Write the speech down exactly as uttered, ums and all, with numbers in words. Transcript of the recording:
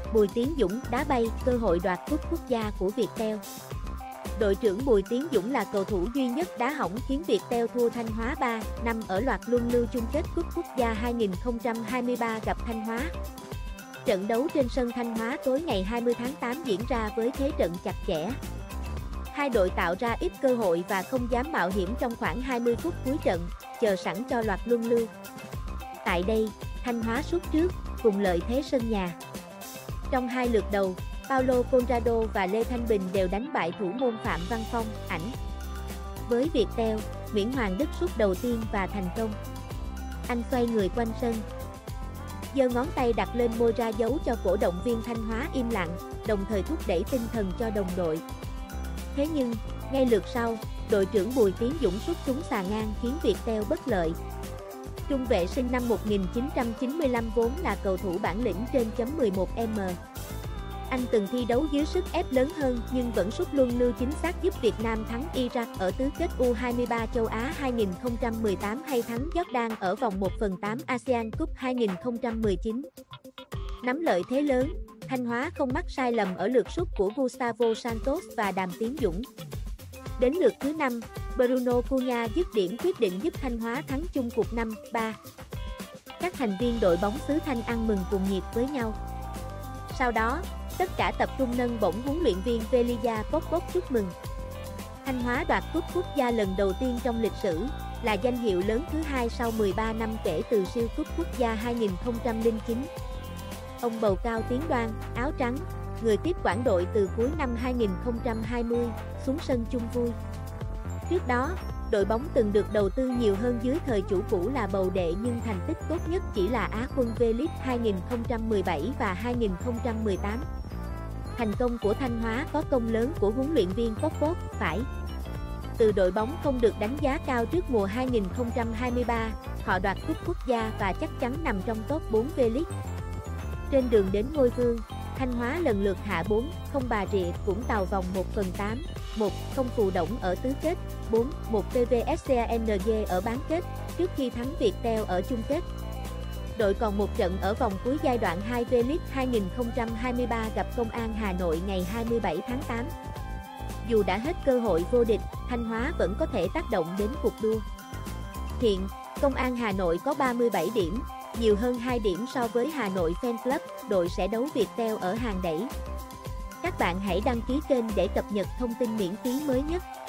Bùi Tiến Dũng đá bay, cơ hội đoạt cúp quốc gia của Viettel. Đội trưởng Bùi Tiến Dũng là cầu thủ duy nhất đá hỏng khiến Viettel thua Thanh Hóa ba năm ở loạt luân lưu chung kết cúp quốc gia hai nghìn không trăm hai mươi ba gặp Thanh Hóa. Trận đấu trên sân Thanh Hóa tối ngày hai mươi tháng tám diễn ra với thế trận chặt chẽ. Hai đội tạo ra ít cơ hội và không dám mạo hiểm trong khoảng hai mươi phút cuối trận, chờ sẵn cho loạt luân lưu. Tại đây, Thanh Hóa sút trước, cùng lợi thế sân nhà. Trong hai lượt đầu, Paulo Conrado và Lê Thanh Bình đều đánh bại thủ môn Phạm Văn Phong, ảnh. Với Viettel, Nguyễn Hoàng Đức sút đầu tiên và thành công. Anh xoay người quanh sân, giơ ngón tay đặt lên môi ra dấu cho cổ động viên Thanh Hóa im lặng, đồng thời thúc đẩy tinh thần cho đồng đội. Thế nhưng, ngay lượt sau, đội trưởng Bùi Tiến Dũng sút trúng xà ngang khiến Viettel bất lợi. Trung vệ sinh năm một nghìn chín trăm chín mươi lăm vốn là cầu thủ bản lĩnh trên chấm mười một mét. Anh từng thi đấu dưới sức ép lớn hơn nhưng vẫn sút luân lưu chính xác giúp Việt Nam thắng Iraq ở tứ kết U hai mươi ba châu Á hai nghìn không trăm mười tám hay thắng Jordan ở vòng một phần tám ASEAN Cup hai nghìn không trăm mười chín. Nắm lợi thế lớn, Thanh Hóa không mắc sai lầm ở lượt sút của Gustavo Santos và Đàm Tiến Dũng. Đến lượt thứ năm, Bruno Cunha dứt điểm quyết định giúp Thanh Hóa thắng chung cuộc năm ba. Các thành viên đội bóng xứ Thanh ăn mừng cùng nhịp với nhau. Sau đó, tất cả tập trung nâng bổng huấn luyện viên Velia Popov chúc mừng. Thanh Hóa đoạt cúp quốc gia lần đầu tiên trong lịch sử, là danh hiệu lớn thứ hai sau mười ba năm kể từ siêu cúp quốc gia hai nghìn không trăm lẻ chín. Ông Bầu Cao Tiến Đoan, áo trắng, người tiếp quản đội từ cuối năm hai nghìn không trăm hai mươi, xuống sân chung vui. Trước đó, đội bóng từng được đầu tư nhiều hơn dưới thời chủ cũ là Bầu Đệ nhưng thành tích tốt nhất chỉ là Á quân V-League hai nghìn không trăm mười bảy và hai nghìn không trăm mười tám. Thành công của Thanh Hóa có công lớn của huấn luyện viên Popov, phải. Từ đội bóng không được đánh giá cao trước mùa hai nghìn không trăm hai mươi ba, họ đoạt cúp quốc gia và chắc chắn nằm trong top bốn V-League. Trên đường đến ngôi vương, Thanh Hóa lần lượt hạ bốn không Bà Rịa Vũng Tàu vòng một phần tám, một không Phù Đổng ở tứ kết, bốn một pê vê ét xê a en giê ở bán kết, trước khi thắng Viettel ở chung kết. Đội còn một trận ở vòng cuối giai đoạn hai V-League hai nghìn không trăm hai mươi ba gặp Công an Hà Nội ngày hai mươi bảy tháng tám. Dù đã hết cơ hội vô địch, Thanh Hóa vẫn có thể tác động đến cuộc đua. Hiện, Công an Hà Nội có ba mươi bảy điểm, nhiều hơn hai điểm so với Hà Nội Fan Club, đội sẽ đấu Viettel ở hàng đẩy. Các bạn hãy đăng ký kênh để cập nhật thông tin miễn phí mới nhất.